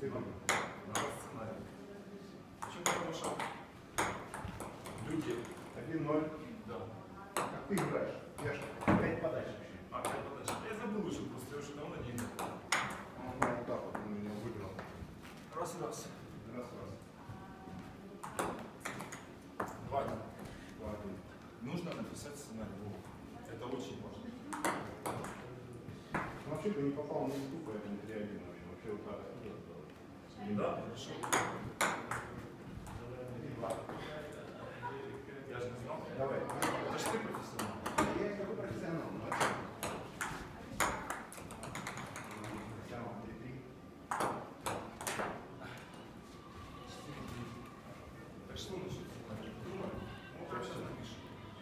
сценарий. Надо сценарий. Почему? Потому что люди... 1-0. Да. Как ты играешь? Я же 5 подач вообще. А, как подальше? Я забыл уже просто, я уже давно не играл. Он вот так вот он меня выиграл. Раз и раз. Раз. 2-1. 2-1. Нужно написать сценарий. Это очень важно. Ну, вообще ты не попал на YouTube, поэтому 3-1. Вообще вот так. Да, хорошо. 2. Я же не знал. Давай. Это же ты профессионал. Я такой профессионал. Профессионал 3-3. Так что насчет сценария? Думаю, вот я сейчас напишу.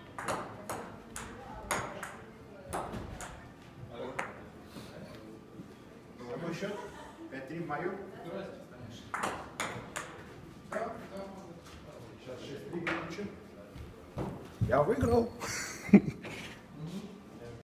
Какой счет? 5-3 мою? Конечно. Сейчас 6-3 выключим. Я выиграл.